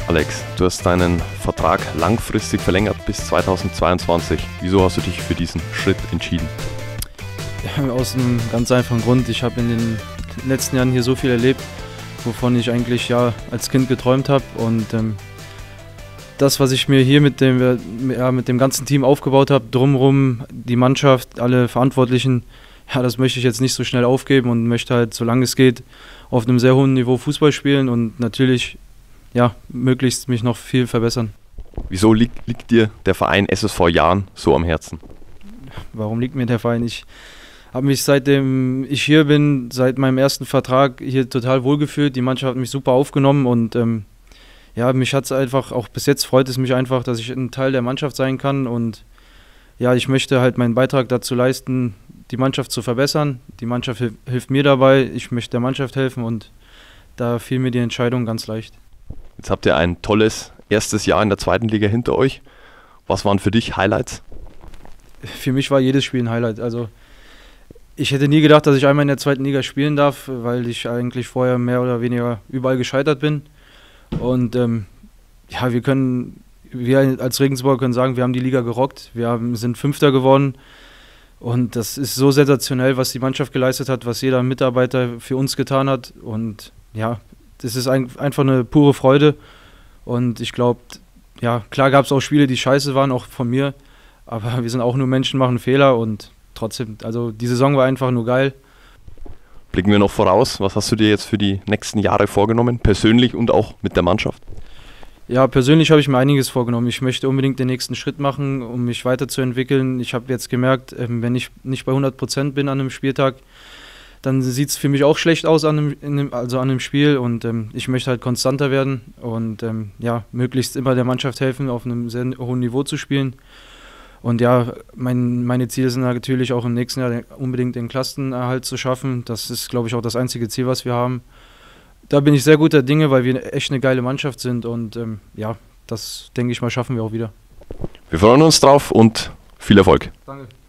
Alex, du hast deinen Vertrag langfristig verlängert bis 2022. Wieso hast du dich für diesen Schritt entschieden? Ja, aus einem ganz einfachen Grund. Ich habe in den letzten Jahren hier so viel erlebt, wovon ich eigentlich ja als Kind geträumt habe. Und das, was ich mir hier mit dem ganzen Team aufgebaut habe, drumherum, die Mannschaft, alle Verantwortlichen, ja, das möchte ich jetzt nicht so schnell aufgeben und möchte halt, solange es geht, auf einem sehr hohen Niveau Fußball spielen und natürlich ja, möglichst mich noch viel verbessern. Wieso liegt dir der Verein SSV Jahn so am Herzen? Warum liegt mir der Verein? Ich habe mich, seitdem ich hier bin, seit meinem ersten Vertrag hier total wohlgefühlt. Die Mannschaft hat mich super aufgenommen und ja, mich hat es einfach, auch bis jetzt freut es mich einfach, dass ich ein Teil der Mannschaft sein kann und ja, ich möchte halt meinen Beitrag dazu leisten, die Mannschaft zu verbessern. Die Mannschaft hilft mir dabei, ich möchte der Mannschaft helfen und da fiel mir die Entscheidung ganz leicht. Jetzt habt ihr ein tolles erstes Jahr in der zweiten Liga hinter euch. Was waren für dich Highlights? Für mich war jedes Spiel ein Highlight. Also ich hätte nie gedacht, dass ich einmal in der zweiten Liga spielen darf, weil ich eigentlich vorher mehr oder weniger überall gescheitert bin. Und ja, wir als Regensburg können sagen, wir haben die Liga gerockt. Wir sind Fünfter geworden. Und das ist so sensationell, was die Mannschaft geleistet hat, was jeder Mitarbeiter für uns getan hat. Und ja, das ist einfach eine pure Freude. Und ich glaube, ja, klar gab es auch Spiele, die scheiße waren, auch von mir. Aber wir sind auch nur Menschen, machen Fehler und trotzdem, also die Saison war einfach nur geil. Blicken wir noch voraus. Was hast du dir jetzt für die nächsten Jahre vorgenommen, persönlich und auch mit der Mannschaft? Ja, persönlich habe ich mir einiges vorgenommen. Ich möchte unbedingt den nächsten Schritt machen, um mich weiterzuentwickeln. Ich habe jetzt gemerkt, wenn ich nicht bei 100% bin an einem Spieltag, dann sieht es für mich auch schlecht aus an einem Spiel und ich möchte halt konstanter werden und ja, möglichst immer der Mannschaft helfen, auf einem sehr hohen Niveau zu spielen. Und ja, meine Ziele sind natürlich auch im nächsten Jahr unbedingt den Klassenerhalt zu schaffen. Das ist, glaube ich, auch das einzige Ziel, was wir haben. Da bin ich sehr guter Dinge, weil wir echt eine geile Mannschaft sind und ja, das denke ich mal, schaffen wir auch wieder. Wir freuen uns drauf und viel Erfolg. Danke.